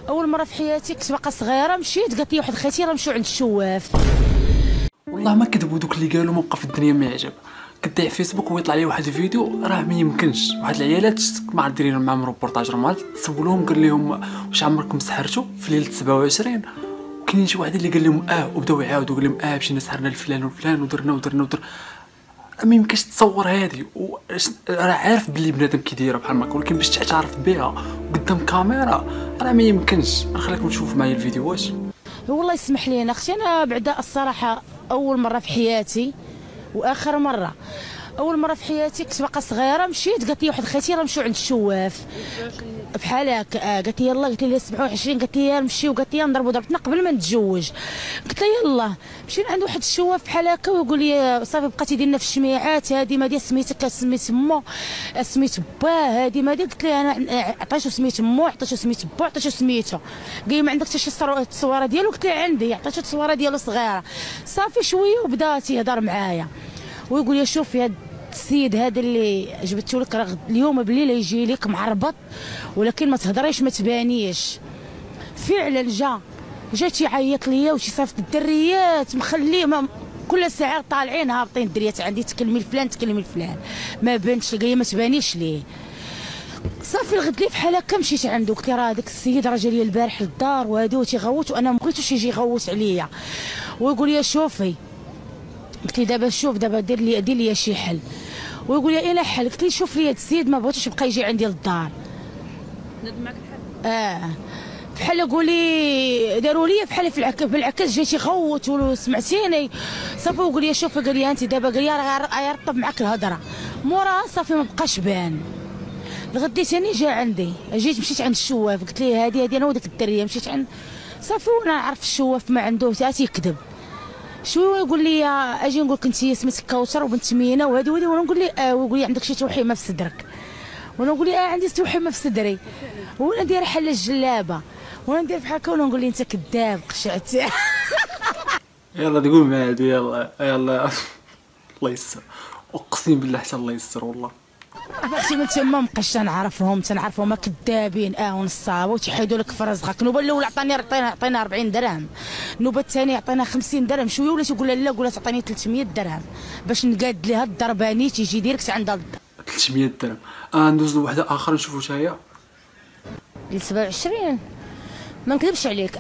اول مره في حياتي كنت باقا صغيره مشيت قالت لي واحد خيتي راه نمشيو عند الشواف. والله ما كذبوا دوك اللي قالوا ما بقى في الدنيا ما يعجب. كدعي فيسبوك ويطلع لي واحد الفيديو راه ما يمكنش. واحد العيالات ما عاد دايرين معاهم روبورتاج نورمال، تسولوهم قال لهم واش عمركم سحرتوا في ليله 27؟ وكاين شي واحد اللي قال لهم وبداو يعاودوا قال لهم مشينا سحرنا لفلان وفلان ودرنا ودرنا ودرنا. ما يمكنش تصور هذه راه عارف بلي بنادم كيديرها بحال هكا، ولكن باش تعترف بها قدام كاميرا راه ما يمكنش. نخليكم تشوفوا معايا الفيديوهات. والله يسمح لي اختي، انا بعدا الصراحه اول مره في حياتي واخر مره. اول مره في حياتي كنت باقا صغيره مشيت قالت لي واحد خيتي راه نمشيو عند الشواف بحال هكا. قالت لي يلاه، قلت لها 27، قالت لي نمشيو، قالت لي نضربوا ضربتنا قبل ما نتزوج. قلت لها يلاه مشينا عند واحد الشواف بحال هكا ويقول لي صافي بقيتي ديرنا في الشميعات هذه ما ديال سميتك سميت مو سميت باه هذه ما ديال. قلت لها انا عطيتو سميت مو عطيتو سميت با عطيتو سميتو. قال لي ما عندك حتى شي تصويره ديالو؟ قلت لها عندي. عطيتو التصويره ديالو صغيره صافي شويه وبدا تيهضر معايا ويقول لي شوفي هاد السيد هذا اللي جبتو لك راه اليوم بالليل يجي لك معربط، ولكن ما تهضريش ما تبانيش. فعلا جا تيعيط ليا وتيصيفط الدريات مخليه كل ساعه طالعين هابطين الدريات عندي تكلمي لفلان تكلمي لفلان ما بانتش. قال ما تبانيش ليه. صافي الغد لي بحال هكا مشيت عنده قلت له راه داك السيد راه جا لي البارح للدار وهادو تيغوت وانا ما بغيتوش يجي يغوت عليا. ويقول لي شوفي، قلت لي دابا شوف دابا دير لي شي حل. ويقول لي انا حل. قلت لي شوف لي هاد السيد ما بغيتوش يبقى يجي عندي للدار. ناد معاك الحل؟ بحال يقول لي داروا لي بحال في العكاز جاي تيغوت وسمعتيني صافي. ويقول لي شوفي، قال لي انت دابا قال لي راه يرطب معاك الهضره. موراها صافي ما بقاش بان. الغدي ثاني جا عندي، جيت مشيت عند الشواف قلت ليه هذه انا وداك الدريه مشيت عند صافي وانا عارف الشواف ما عنده تيكذب. شويه يقول لي اجي نقول لك انت سميتك كوثر وبنت مينا وهذه وانا نقول لي ويقول لي عندك شي توحيمه في صدرك. وانا نقول لي عندي توحيمه في صدري. وانا ندير حل الجلابه وانا ندير بحال هكا وانا نقول لي انت كذاب قشعت. يلا تقول معايا يلا يلا. الله يسر، اقسم بالله حتى الله يسر والله. عرفتي من تما مابقاش تنعرفهم كذابين ونصابه وتيحيدوا لك في رزقك. النوبه الاولى عطينا 40 درهم، النوبه الثانيه عطينا 50 درهم. شويه ولا تيقول لها لا قول لها تعطيني 300 درهم باش نقاد ليها الضرباني تيجي ديريكت عندها 300 درهم. ندوز لوحده اخر نشوفوا حتى هي. 27 ما نكذبش عليك.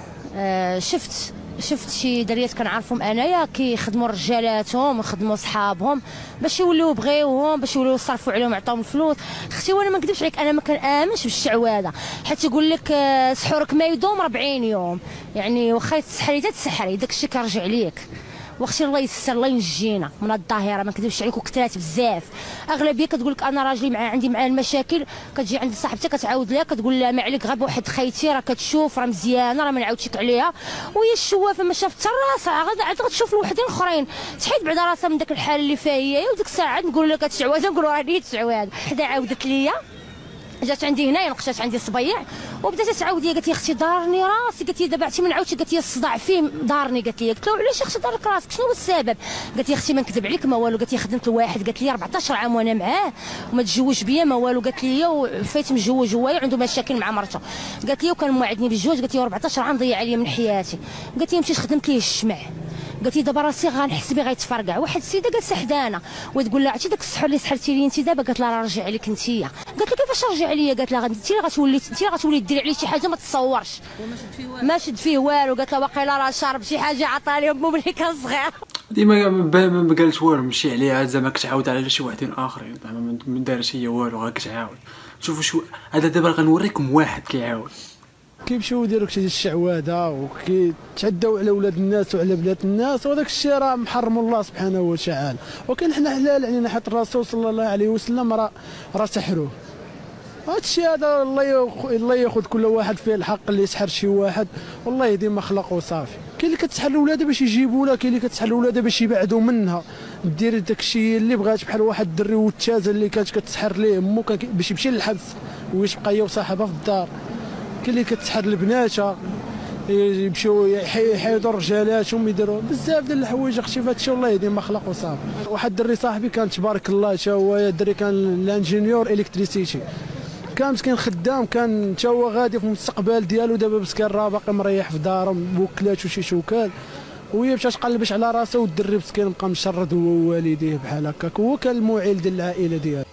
شفت شي دريات كنعرفهم انايا كيخدموا رجالاتهم ويخدموا صحابهم باش يوليو بغيوهم باش يوليو يصرفوا عليهم يعطيهم الفلوس. اختي وانا ما نكذبش عليك انا ما كنامنش بالشعواده، حيت يقول لك سحورك ما يدوم 40 يوم، يعني واخا تسحري تسحري داكشي كيرجع ليك. واختي الله يسر الله ينجينا من الظاهره ما نكذبش عليك وكثرات بزاف. اغلبيه كتقول لك انا راجلي عندي معاه المشاكل، كتجي عند صاحبتها كتعاود لها كتقول لها ما عليك غير بواحد خيتي راه كتشوف راه مزيانه راه ما نعاودش عليها. وهي الشوافه ما شافت راسها عاد غتشوف الوحدين اخرين تحيد بعدا راسها من داك الحال اللي فيها هي. وديك الساعه نقول لها كتشعوذ نقولوا راه هي تشعوذ. حدا عاودت ليا جات عندي هنايا نقشات عندي صبيع وبدات تعاود لي قالت لي اختي دارني راسي. قالت لي دابا عرفتي ما نعاودش. قالت لي الصداع فيه دارني. قالت لي علاش اختي دارك راسك شنو هو السبب؟ قالت لي اختي ما نكذب عليك ما والو. قالت لي خدمت لواحد قالت لي 14 عام وانا معاه وما تزوج بيا ما والو. قالت لي وفايت متزوج هو عنده مشاكل مع مرته. قالت لي وكان موعدني بالزواج. قالت لي 14 عام ضيع عليا من حياتي. قالت لي مشيت خدمت ليه الشمع. قالت لي دابا راسي غنحس بيه غيتفرقع. واحد السيده جالسه حدانا وتقول لها عرفتي داك السحر اللي سحرتي لي انت دابا؟ قالت لها راه رجع عليك انتيا. قالت لها كيفاش رجع عليا؟ قالت لها انت اللي غتولي ديري عليه شي حاجه ما تتصورش. ما شد فيه والو. قالت لها واقيلا راه شارب شي حاجه عطاها لي امو ملي كان صغير. ديما ما قالت والو مشي عليها زعما كتعاود على شي واحدين اخرين زعما ما دارش هي والو غير كتعاود. شوفوا شو هذا دابا غنوريكم واحد كيعاود كيمشيو يديروا كشي ديال الشعواده وكيتعداو على ولاد الناس وعلى بنات الناس وداك الشيء راه محرم الله سبحانه وتعالى. ولكن حنا حلال علينا حيت الرسول صلى الله عليه وسلم راه سحروه. هذا الشيء هذا الله ياخذ كل واحد فيه الحق اللي يسحر شي واحد والله يهدي ما خلقه وصافي. كاين اللي كتسحر الاولاد باش يجيبوا لها، كاين اللي كتسحر الاولاد باش يبعدوا منها، دير داك الشيء اللي بغات بحال واحد الدري والتازه اللي كانت كتسحر ليه امو باش يمشي للحبس ويبقى هي وصاحبها في الدار. كاين اللي كتسحر البنات يمشيو يحيدوا رجالاتهم يديروا بزاف ديال الحوايج اختي في هادشي والله يهدي ما خلق وصافي. واحد الدري صاحبي كان تبارك الله تا هو الدري كان لانجينيور الكتريسيتي كان مسكين خدام، كان تا هو غادي في المستقبل ديالو، دابا بس كان راه باقي مريح في دارو موكلات وشي شوكال، وهي مشات قلبش على راسه، والدري مسكين بقى مشرد هو ووالديه بحال هكاك، هو كان المعيل ديال العائله ديالو.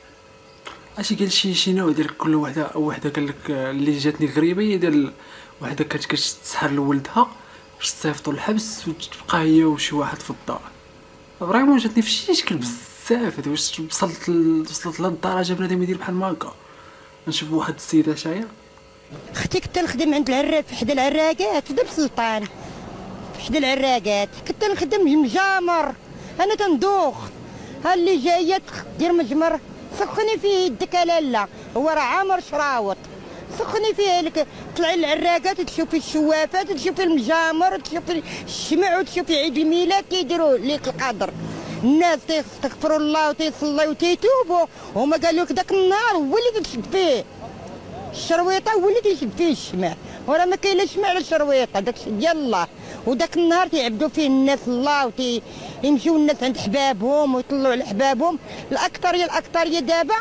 اش قال شي نوع ديال كل وحده قال لك اللي جاتني غريبه هي ديال وحده كانت كتسحر لولدها باش تصيفطو للحبس وتبقى هي وشي واحد في الدار. فريمون جاتني في شي شكل بزاف هذا، واش وصلت للدرجه بنادم يدير بحال ما هكا. نشوف واحد السيده شايه، اختي كنت نخدم عند العراق في حدا العراقات في دار سلطان، في حدا العراقات كنت نخدم مجامر، انا تندوخ، ها اللي جايه دير مجمر سخني فيه يدك لالا، هو راه عامر شراوط، سخني فيه لك، طلعي العراقات تشوفي الشوافات، تشوفي المجامر، تشوفي الشمع، وتشوفي عيد الميلاد كيديروا ليك القدر، الناس تيستغفروا الله وتيصليو وتيتوبوا، هما قالوا لك داك النهار هو اللي تشد فيه الشرويطه، هو اللي تيشد فيه الشمع، وراه ما كاين لا شمع لا شرويطه، داكشي ديال الله، وداك النهار تيعبدوا فيه الناس الله، ويمشيو الناس عند حبابهم ويطلعوا على حبابهم. الاكثريه دابا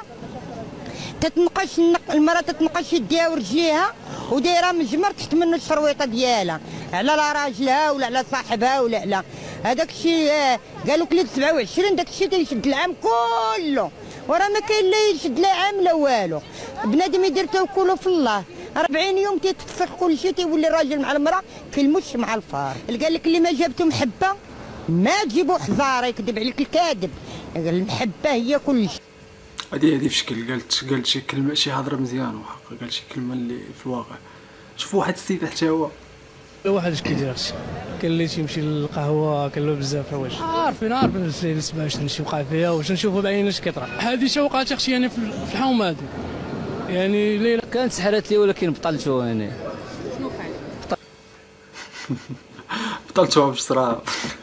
تتنقش المراه تتنقش يديها ورجليها ودايره مجمر تحت منه الشرويطه ديالها، على لا راجلها ولا على صاحبها ولا على هذاك الشيء. قالوا لك 27 داك الشيء تيشد العام كله، وراه ما كاين لا يشد لا عام لا والو، بنادم يدير توكله في الله. 40 يوم تيتفسخ كل شيء، تيولي الراجل مع المراه كالمش مع الفار. قال لك اللي ما جابته محبه ما تجيبو حزاره، يكذب عليك الكاذب، المحبه هي كل شيء. هذه في شكل قالت شي كلمه، شي هضره مزيانه وحق، قال شي كلمه اللي في الواقع. شوفوا واحد السيد حتى هو واحد اش كيدير هادشي، كان اللي تيمشي للقهوه، كان له بزاف حوايج عارفين نسمع واش وقع فيها، واش نشوفوا بعيننا اش كيطرا. هذه شي وقعت اختي يعني في الحومه هذه، يعني ليله كانت سحرات لي ولكن بطلتو انا. شنو وقع؟ بطلتوها بالشراب.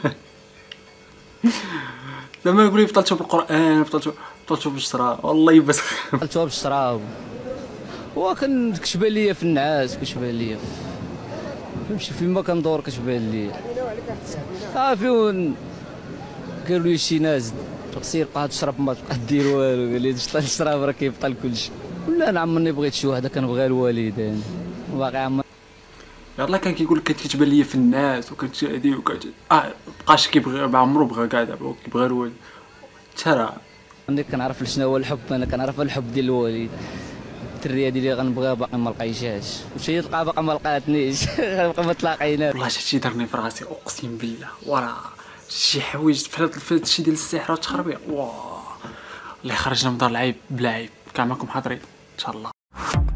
زعما يقول لي بطلتو بالقران، بطلتو بالشراب، والله بس بطلتوها بالشراب. وكان كتبان ليا في النعاس، كتبان ليا نمشي فيما كندور، كتبان ليا صافي. قالوا لي شي ناس تقصير بقى تشرب ما تبقى دير والو، قال لي الشراب راه كيبطل كلشي. ولا انا عمرني بغيت شي وحده، كنبغيها الوالدين باقي عمر. يلاه كان كيقول لك كانت كتبان ليا في الناس، وكانت هادي بقاش كيبغي، ما عمرو بغى كاع، دابا كيبغي الوالد. ترى انا كنعرف شنو هو الحب، انا كنعرف الحب ديال الوالد. الدريه ديالي غنبغيها باقي ما لقيتهاش، واش هي تلقى باقي ما لقاتنيش. غنبقى ما تلاقيناش. والله شي درني في راسي اقسم بالله، وراه شي حوايج في هادشي ديال السحر والتخربيق، واه اللي خرجنا من دار العيب بلا عيب. كاع معكم حاضرين ان شاء الله.